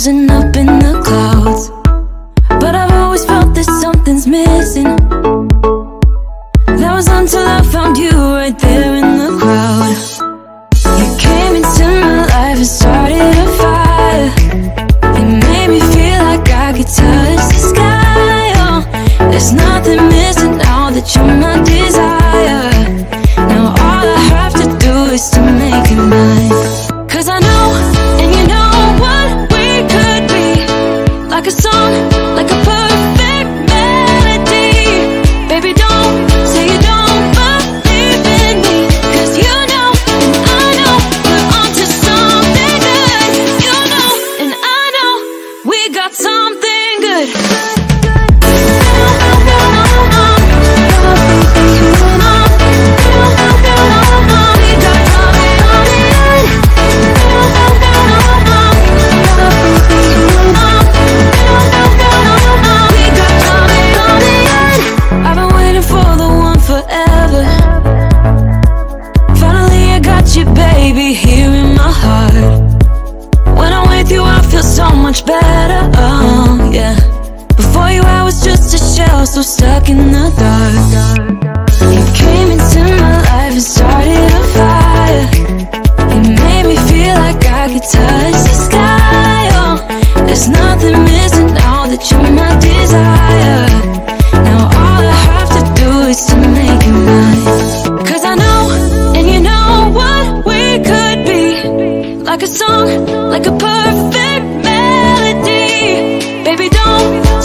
frozen up in the clouds, but I've always felt that something's missing. That was until I found you right there in the crowd. You came into my life and started a fire. You made me feel like I could touch the sky. Oh, there's nothing missing now that you're my desire. Now all I have to do is to make you mine. 'Cause I know, and you know what we could be. Like a song, like a perfect melody. Baby, don't say you don't believe in me, 'cause you know, and I know, we're onto something good. You know, and I know, we got something good. Baby, here in my heart. When I'm with you, I feel so much better. Oh, yeah. Before you, I was just a shell, so stuck in the dark. You came into my life and started a fire. You made me feel like I could touch the sky. Oh, there's nothing missing now that you're my desire. Now all I have to do is to make you mine. 'Cause I know, and you know what we could be. Like a song, like a perfect melody. Baby, don't